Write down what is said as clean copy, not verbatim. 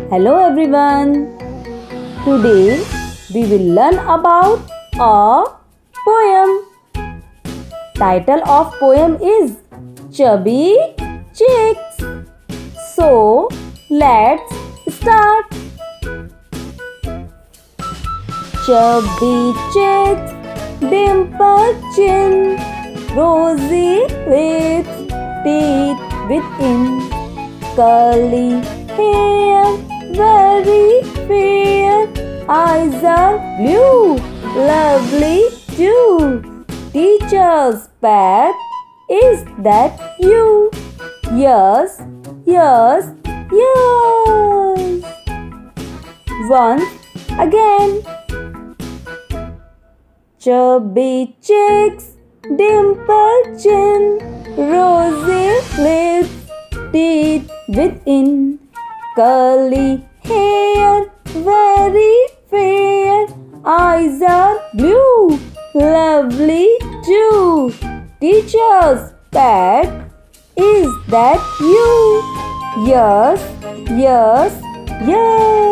Hello everyone. Today we will learn about a poem. Title of poem is Chubby Cheeks. So let's start. Chubby cheeks, dimpled chin, rosy lips, teeth within, curly hair, very fair, eyes are blue, lovely too. Teacher's pet, is that you? Yes, yes, yes. Once again. Chubby cheeks, dimpled chin, rosy lips, teeth within, curly hair, very fair, eyes are blue, lovely too. Teacher's pet, is that you? Yes, yes, yes.